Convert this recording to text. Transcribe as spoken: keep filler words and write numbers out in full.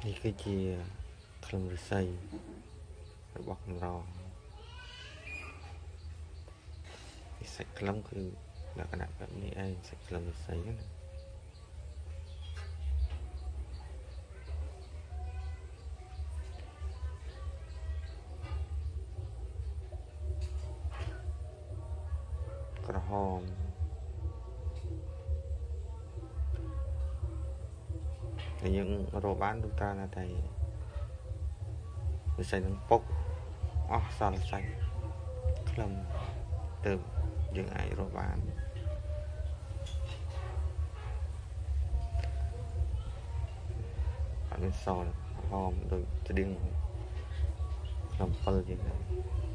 cái gì không được xây phải bọc rò sạch lắm cứ là cái nạpแบบนี้ ai sạch lắm được xây đóក្រហមតែយើងរកបានទូតាណាតែវាใส่នឹងពុកអស់សល់សាច់ខ្លឹមទៅយើងអាចរកបានអត់មានសល់ហមដូចស្តៀងក្នុងពិលជាង